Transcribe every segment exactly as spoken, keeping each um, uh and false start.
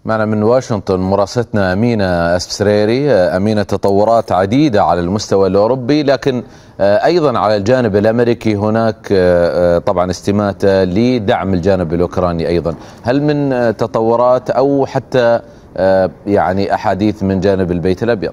معنا من واشنطن مراسلتنا أمينة السريري. أمينة، تطورات عديدة على المستوى الأوروبي، لكن أيضا على الجانب الأمريكي هناك طبعا استماتة لدعم الجانب الأوكراني أيضا. هل من تطورات أو حتى يعني أحاديث من جانب البيت الأبيض؟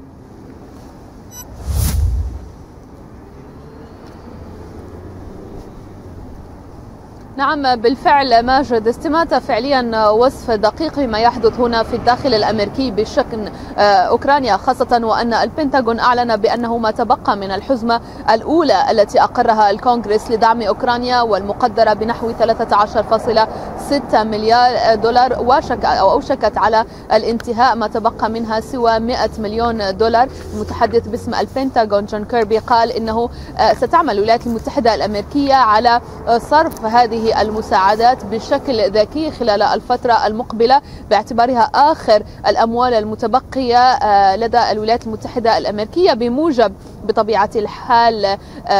نعم بالفعل ماجد، استماتة فعليا وصف دقيق ما يحدث هنا في الداخل الأمريكي بشأن أوكرانيا، خاصة وأن البنتاغون أعلن بأنه ما تبقى من الحزمة الأولى التي أقرها الكونغرس لدعم أوكرانيا والمقدرة بنحو ثلاثة عشر فاصلة ستة مليار دولار وشك أو أوشكت على الانتهاء، ما تبقى منها سوى مئة مليون دولار. المتحدث باسم البنتاغون جون كيربي قال إنه ستعمل الولايات المتحدة الأمريكية على صرف هذه المساعدات بشكل ذكي خلال الفترة المقبلة، باعتبارها آخر الأموال المتبقية لدى الولايات المتحدة الأمريكية بموجب بطبيعة الحال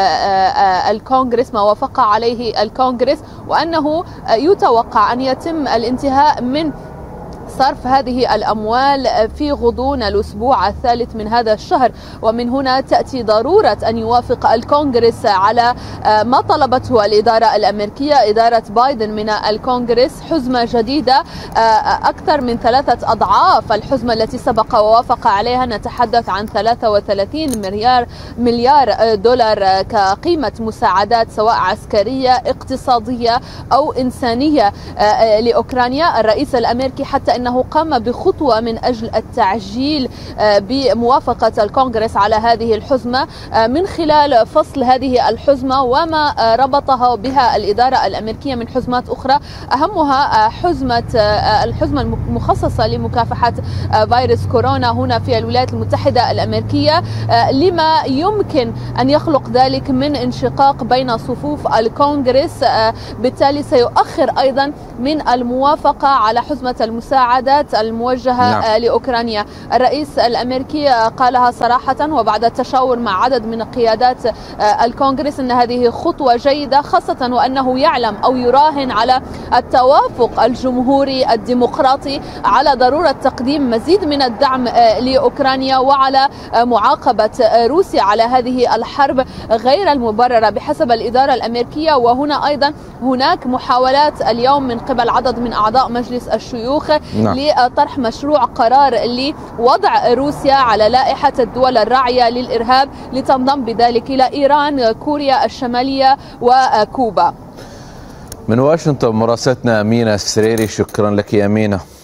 الكونغرس، ما وافق عليه الكونغرس، وأنه يتوقع أن يتم الانتهاء من صرف هذه الأموال في غضون الأسبوع الثالث من هذا الشهر. ومن هنا تأتي ضرورة أن يوافق الكونغرس على ما طلبته الإدارة الأمريكية، إدارة بايدن من الكونغرس، حزمة جديدة أكثر من ثلاثة أضعاف الحزمة التي سبق ووافق عليها. نتحدث عن ثلاثة وثلاثين مليار مليار دولار كقيمة مساعدات سواء عسكرية اقتصادية أو إنسانية لأوكرانيا. الرئيس الأمريكي حتى أنه قام بخطوة من أجل التعجيل بموافقة الكونغرس على هذه الحزمة من خلال فصل هذه الحزمة وما ربطها بها الإدارة الأمريكية من حزمات أخرى، أهمها حزمة الحزمة المخصصة لمكافحة فيروس كورونا هنا في الولايات المتحدة الأمريكية، لما يمكن أن يخلق ذلك من انشقاق بين صفوف الكونغرس، بالتالي سيؤخر أيضا من الموافقة على حزمة المساعدات الموجهة نعم. لأوكرانيا. الرئيس الأمريكي قالها صراحة وبعد التشاور مع عدد من قيادات الكونغرس أن هذه خطوة جيدة، خاصة وأنه يعلم أو يراهن على التوافق الجمهوري الديمقراطي على ضرورة تقديم مزيد من الدعم لأوكرانيا وعلى معاقبة روسيا على هذه الحرب غير المبررة بحسب الإدارة الأمريكية. وهنا أيضا هناك محاولات اليوم من قبل عدد من أعضاء مجلس الشيوخ نعم. لطرح مشروع قرار لوضع روسيا على لائحة الدول الراعية للإرهاب لتنضم بذلك إلى إيران، كوريا الشمالية وكوبا. من واشنطن مراسلتنا أمينة السريري، شكرا لك يا أمينة.